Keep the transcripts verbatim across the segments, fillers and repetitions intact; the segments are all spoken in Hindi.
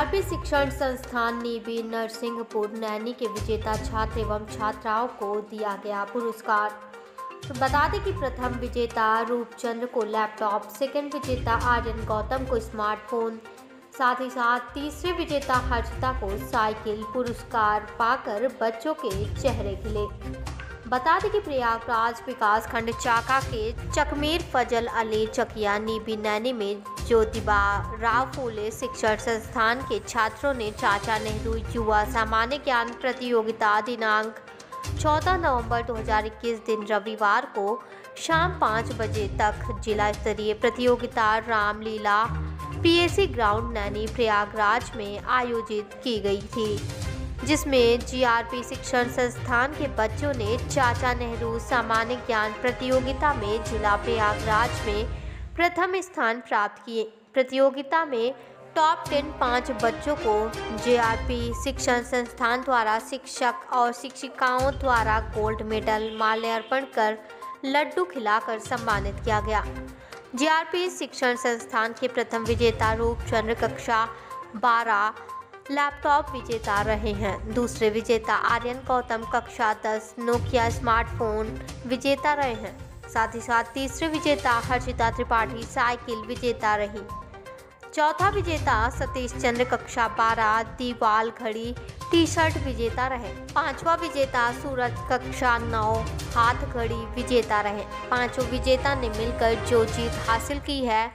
जीआरपी शिक्षण संस्थान नीबी नरसिंहपुर नैनी के विजेता छात्र एवं छात्राओं को दिया गया पुरस्कार। तो बता दें कि प्रथम विजेता रूपचंद्र को लैपटॉप, सेकंड विजेता आर्यन गौतम को स्मार्टफोन, साथ ही साथ तीसरे विजेता हर्षिता को साइकिल पुरस्कार पाकर बच्चों के चेहरे खिले। बता दें कि प्रयागराज विकास खंड चाका के चकमेर फजल अली चकिया नीबी नैनी में ज्योतिबा राव फूले शिक्षण संस्थान के छात्रों ने चाचा नेहरू युवा सामान्य ज्ञान प्रतियोगिता दिनांक चौदह नवंबर दो हज़ार इक्कीस दिन रविवार को शाम पाँच बजे तक जिला स्तरीय प्रतियोगिता रामलीला पीएसी ग्राउंड नैनी प्रयागराज में आयोजित की गई थी, जिसमें जीआरपी शिक्षण संस्थान के बच्चों ने चाचा नेहरू सामान्य ज्ञान प्रतियोगिता में जिला प्रयागराज में प्रथम स्थान प्राप्त किए। प्रतियोगिता में टॉप टेन पाँच बच्चों को जीआरपी शिक्षण संस्थान द्वारा शिक्षक और शिक्षिकाओं द्वारा गोल्ड मेडल, माल्यार्पण कर लड्डू खिलाकर सम्मानित किया गया। जीआरपी शिक्षण संस्थान के प्रथम विजेता रूपचंद्र कक्षा बारह लैपटॉप विजेता रहे हैं। दूसरे विजेता आर्यन गौतम कक्षा दस नोकिया स्मार्टफोन विजेता रहे हैं। साथ ही साथ तीसरे विजेता हर्षिता त्रिपाठी साइकिल विजेता रही। चौथा विजेता सतीश चंद्र कक्षा बारह दीवाल घड़ी टी शर्ट विजेता रहे। पांचवा विजेता सूरज कक्षा नौ हाथ घड़ी विजेता रहे। पांचों विजेता ने मिलकर जो जीत हासिल की है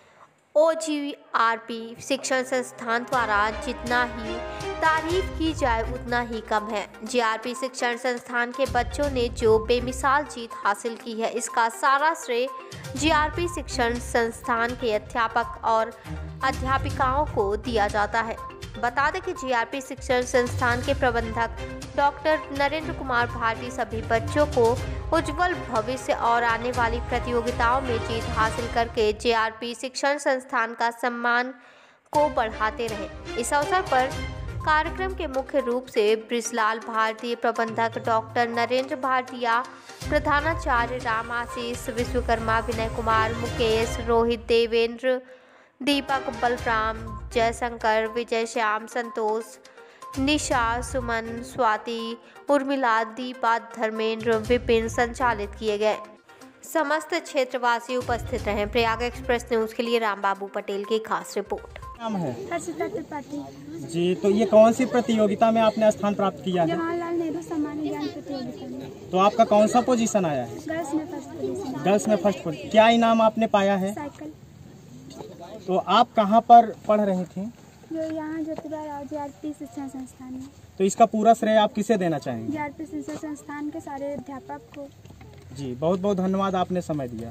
ओ जीआरपी शिक्षण संस्थान द्वारा जितना ही तारीफ की जाए उतना ही कम है। जीआरपी शिक्षण संस्थान के बच्चों ने जो बेमिसाल जीत हासिल की है, इसका सारा श्रेय जीआरपी शिक्षण संस्थान के अध्यापक और अध्यापिकाओं को दिया जाता है। बता दें कि जीआरपी शिक्षण संस्थान के प्रबंधक डॉक्टर नरेंद्र कुमार भारती सभी बच्चों को उज्जवल भविष्य और आने वाली प्रतियोगिताओं में जीत हासिल करके जीआरपी शिक्षण संस्थान का सम्मान को बढ़ाते रहे। इस अवसर पर कार्यक्रम के मुख्य रूप से ब्रिजलाल भारती, प्रबंधक डॉक्टर नरेंद्र भारतीया, प्रधानाचार्य राम आशीष विश्वकर्मा, विनय कुमार, मुकेश, रोहित, देवेंद्र, दीपक, बलराम, जयशंकर, विजय श्याम, संतोष, निशा, सुमन, स्वाति, उर्मिला, दीपा, धर्मेंद्र, विपिन संचालित किए गए। समस्त क्षेत्रवासी उपस्थित रहे। प्रयाग एक्सप्रेस न्यूज के लिए रामबाबू पटेल की खास रिपोर्ट। नाम है हर्षिता त्रिपाठी जी। तो ये कौन सी प्रतियोगिता में आपने स्थान प्राप्त किया है? जवाहरलाल नेहरू सामान्य ज्ञान प्रतियोगिता में। तो आपका कौन सा पोजीशन आया है? गर्ल्स में फर्स्ट पोजीशन। गर्ल्स में फर्स्ट पोजीशन। क्या इनाम आपने पाया है? साइकिल। तो आप कहाँ पर पढ़ रही थी? जो यहाँ ज्योतिबा राव जीआरपी शिक्षण संस्थान में। तो इसका पूरा श्रेय आप किसे देना चाहेंगे? जीआरपी शिक्षण संस्थान के सारे अध्यापक को। जी बहुत बहुत धन्यवाद, आपने समय दिया।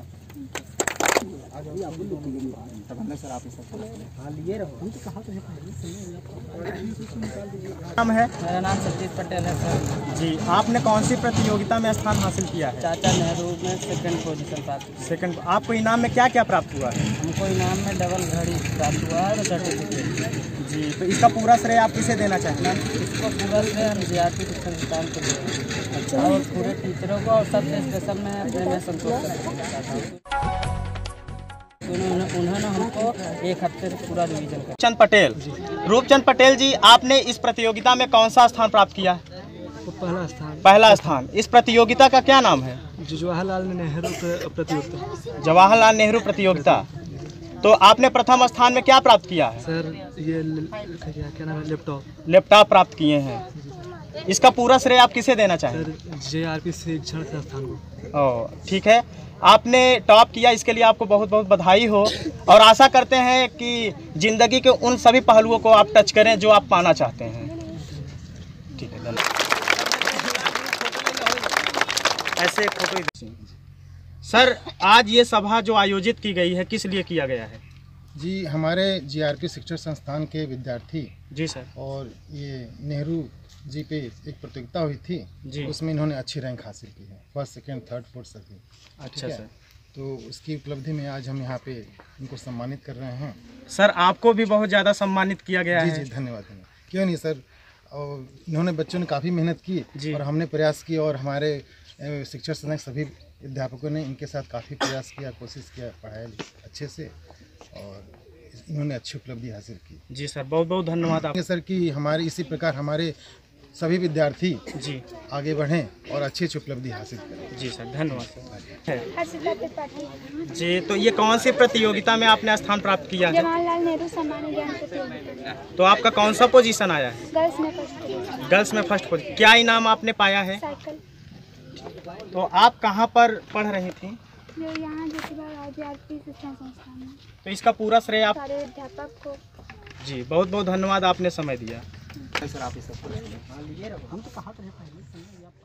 नाम है? मेरा नाम सतीश पटेल है सर। जी, आपने कौन सी प्रतियोगिता में स्थान हासिल किया है? चाचा नेहरू में सेकंड पोजीशन प्राप्त की। सेकंड। आपको इनाम में क्या क्या प्राप्त हुआ है? हमको इनाम में डबल घड़ी प्राप्त हुआ है और सर्टिफिकेट। जी, तो इसका पूरा श्रेय आप किसे देना चाहेंगे? इसको पूरा श्रेय हम जीआरपी शिक्षण संस्थान को देते हैं और पूरे टीचरों को, और सबसे स्पेशल मैं अपने में संतोष करना चाहता हूँ। उन्होंने उन्होंने हमको एक हफ्ते से पूरा रिवीजन कर। चंद पटेल, रूपचंद पटेल जी, आपने इस प्रतियोगिता में कौन सा स्थान प्राप्त किया? पहला स्थान। पहला स्थान। इस प्रतियोगिता का क्या नाम है? जवाहरलाल नेहरू प्रतियोगिता। जवाहरलाल नेहरू प्रतियोगिता। तो आपने प्रथम स्थान में क्या प्राप्त किया है? सर ये क्या नाम है? लैपटॉप। लैपटॉप प्राप्त किए हैं। इसका पूरा श्रेय आप किसे देना चाहेंगे? सर जीआरपी शिक्षण संस्थान को। ओह, ठीक है। आपने टॉप किया, इसके लिए आपको बहुत बहुत बधाई हो और आशा करते हैं कि जिंदगी के उन सभी पहलुओं को आप टच करें जो आप पाना चाहते हैं। ठीक है, धन्यवाद। ऐसे फोटो। सर, आज ये सभा जो आयोजित की गई है, किस लिए किया गया है? जी, हमारे जीआरपी शिक्षण संस्थान के विद्यार्थी जी सर, और ये नेहरू जी पे एक प्रतियोगिता हुई थी जी, उसमें इन्होंने अच्छी रैंक हासिल की है, फर्स्ट सेकंड थर्ड फोर्थ सभी। अच्छा सर, तो उसकी उपलब्धि में आज हम यहाँ पे इनको सम्मानित कर रहे हैं। सर, आपको भी बहुत ज़्यादा सम्मानित किया गया जी, है। जी धन्यवाद धन्यवाद। क्यों नहीं सर, और इन्होंने बच्चों ने काफ़ी मेहनत की और हमने प्रयास किया और हमारे शिक्षण संस्थान सभी अध्यापकों ने इनके साथ काफ़ी प्रयास किया, कोशिश किया, पढ़ाया अच्छे से और इन्होंने अच्छी उपलब्धि हासिल की। जी सर, बहुत बहुत धन्यवाद आप। सर कि हमारे इसी प्रकार हमारे सभी विद्यार्थी जी आगे बढ़ें और अच्छी अच्छी उपलब्धि हासिल करें। जी सर, धन्यवाद सर। हर्षिता त्रिपाठी, जी, तो ये कौन सी प्रतियोगिता में आपने स्थान प्राप्त किया है? जवाहरलाल नेहरू सामान्य ज्ञान प्रतियोगिता, तो आपका कौन सा पोजीशन आया है? गर्ल्स में फर्स्ट पोजीशन, गर्ल्स में फर्स्ट पोजीशन। क्या इनाम आपने पाया है? साइकिल। तो आप कहाँ पर पढ़ रही थी? जो यहाँ ज्योतिबा जी आर पी शिक्षण संस्थान में, तो इसका पूरा श्रेय आप। सारे अध्यापक को। जी, बहुत बहुत धन्यवाद, आपने समय दिया। सर आप इस हम तो कहा